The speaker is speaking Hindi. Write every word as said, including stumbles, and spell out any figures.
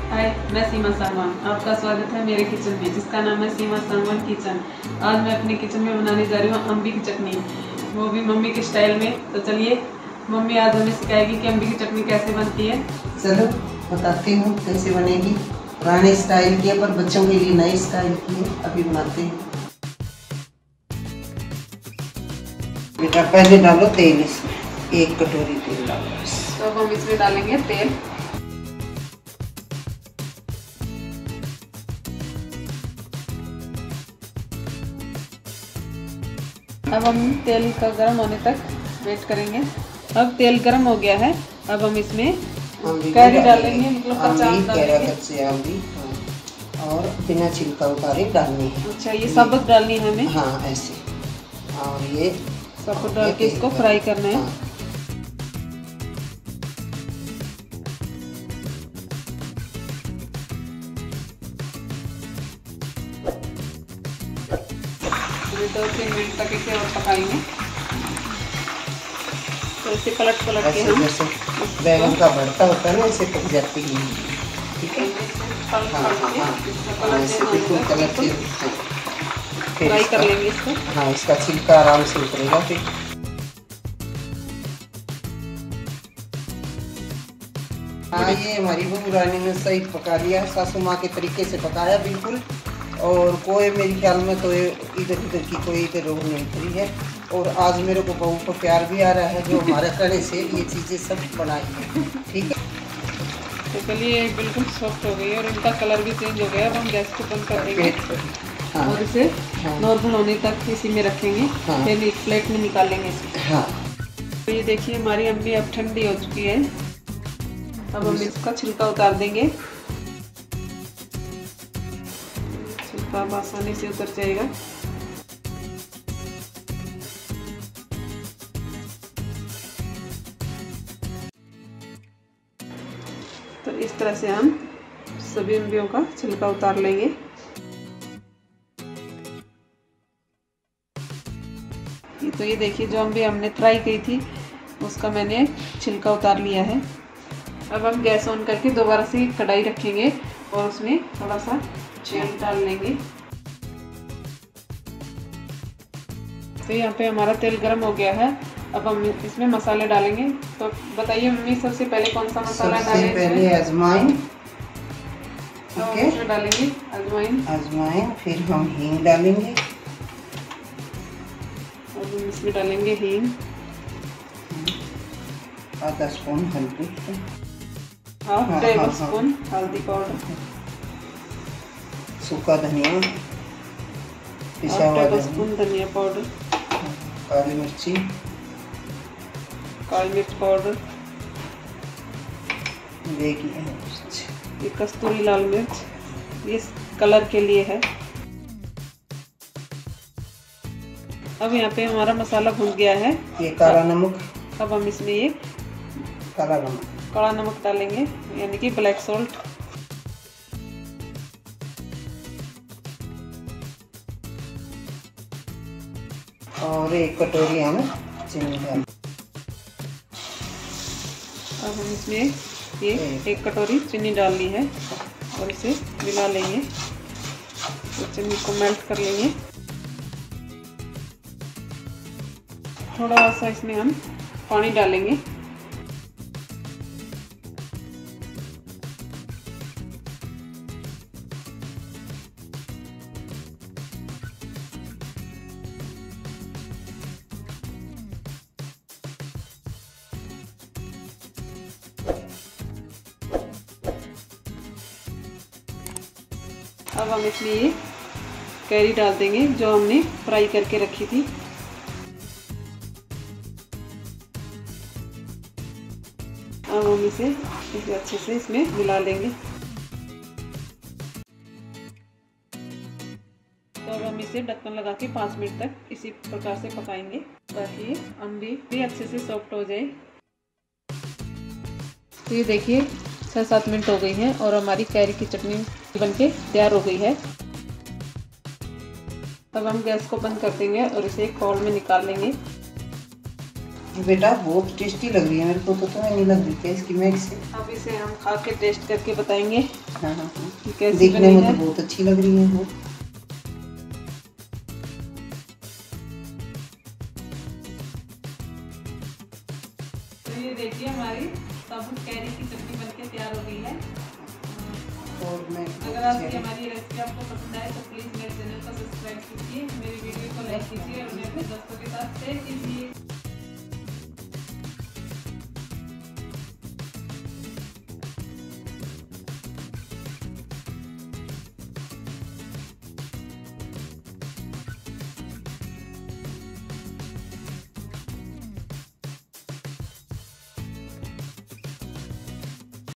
हाय, मैं सीमा सांगवान। आपका स्वागत है मेरे किचन में, जिसका नाम है सीमा सांगवान किचन। आज मैं अपने किचन में बनाने जा रही हूँ अम्बी की चटनी, वो भी मम्मी के स्टाइल में। तो चलिए, मम्मी आज हमें सिखाएगी कि अम्बी की चटनी कैसे बनती है। चलो बताती हूँ कैसे बनेगी। पुराने स्टाइल की है पर बच्चों के लिए नई स्टाइल की है, अभी बनाते हैं। बेटा पहले डालो तेल, इसमें एक कटोरी तेल डालो। तो अब हम इसमें डालेंगे तेल। अब हम तेल का गर्म होने तक वेट करेंगे। अब तेल गर्म हो गया है। अब हम इसमें कैरी डालेंगे, मतलब कच्चा आम डालेंगे। कच्चे आम भी और बिना छिलका उतारे डालनी है। अच्छा, ये साबुत डालनी है हमें? हाँ ऐसे, और ये साबुत डाल के इसको फ्राई करना है। हाँ। दो तीन मिनट तक इसे और पकाएंगे। तो इसे पलट पलट के हम जैसे बैंगन का भरता होता है ना, इसे पक जाती है। ठीक है, हाँ हाँ, ऐसे बिल्कुल कलर से फ्राई कर लेंगे इसको। हाँ, इसका छिलका आराम से उतरेगा। फिर हाँ, ये हमारी बहू रानी ने सही पका लिया, सासू माँ के तरीके से पकाया बिल्कुल। और कोई मेरे ख्याल में तो इधर उधर की कोई इधर रोग नहीं करी है। और आज मेरे को बहू को प्यार भी आ रहा है, जो हमारे कहने से ये चीज़ें सब बनाई है। ठीक है, तो चलिए बिल्कुल सॉफ्ट हो गई और इनका कलर भी चेंज हो गया। अब हम गैस को बंद कर देंगे। हाँ, और इसे हाँ, नॉर्मल होने तक इसी में रखेंगे। हाँ, फिर एक प्लेट में निकाल लेंगे इसको। हाँ, तो ये देखिए हमारी अम्बी अब ठंडी हो चुकी है। अब हम इसका छिलका उतार देंगे। छिलका आसानी से उतर जाएगा। तो इस तरह से हम सभी अम्बियों का छिलका उतार लेंगे। तो ये देखिए, जो अम्बी हमने फ्राई की थी उसका मैंने छिलका उतार लिया है। अब हम गैस ऑन करके दोबारा से कढ़ाई रखेंगे और उसमें थोड़ा सा तेल डाल लेंगे। तो यहाँ पे हमारा तेल गर्म हो गया है। अब हम इसमें मसाले डालेंगे। तो बताइए मम्मी, सबसे पहले कौन सा मसाला डालें? सबसे पहले अजवाइन। तो हम इसमें डालेंगे अजवाइन। अजवाइन, फिर हम हींग डालेंगे। अब हम इसमें डालेंगे हींग। आधा स्पून हल्दी, हाफ टेबल स्पून हल्दी पाउडर, सूखा धनिया, पिसा हुआ टेबल स्पून धनिया पाउडर, काली मिर्ची, काली मिर्च पाउडर, ये कस्तूरी लाल मिर्च, ये कलर के लिए है। अब यहाँ पे हमारा मसाला भुन गया है। ये काला नमक। अब हम इसमें ये काला नमक काला नमक डालेंगे, यानी कि ब्लैक सॉल्ट। और एक कटोरी हम चीनी डालें। अब हम इसमें ये एक कटोरी चीनी डाल ली है और इसे मिला लेंगे। तो चीनी को मेल्ट कर लेंगे। थोड़ा सा इसमें हम पानी डालेंगे। अब हम इसमें ये कैरी डाल देंगे जो हमने फ्राई करके रखी थी। अब हम इसे इसे अच्छे से इसमें मिला लेंगे। तो अब हम इसे ढक्कन लगा के पाँच मिनट तक इसी प्रकार से पकाएंगे ताकि अम्बी भी अच्छे से सॉफ्ट हो जाए। तो ये देखिए छः सात मिनट हो गई हैं और हमारी कैरी की चटनी बनके तैयार हो गई है। अब हम गैस को बंद कर देंगे और इसे एक बाउल में निकाल लेंगे। बेटा बहुत टेस्टी लग रही है मेरे को, तो तुम्हें नहीं लग रही क्या इसकी मैक्स से? अब इसे हम खा के टेस्ट करके बताएंगे। हाँ हाँ हाँ, कैसी देखने में तो बहुत अच्छी लग रही है वो। तो ये देखिए हमारी साबुत कैरी की चटनी बनके तैयार हो गई है। और मैं अगर आपकी हमारी रेसिपी आपको पसंद आए तो प्लीज़ मेरे चैनल को सब्सक्राइब कीजिए, मेरी वीडियो को लाइक कीजिए और अपने दोस्तों के साथ शेयर कीजिए।